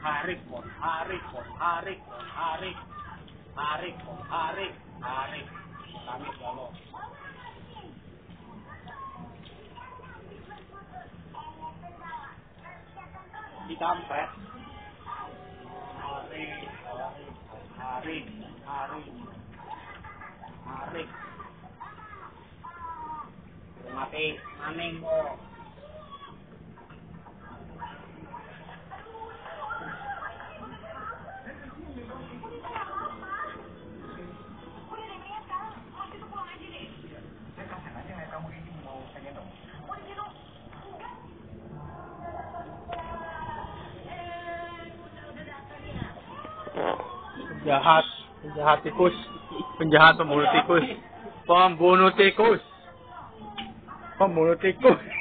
tarik, tarik, tarik, tarik, tarik, tarik, tarik, tarik kalau ditampet, tarik, tarik, tarik, tarik, mati, maning kok. penjahat tikus, penjahat pembunuh tikus, pembunuh tikus, pembunuh tikus.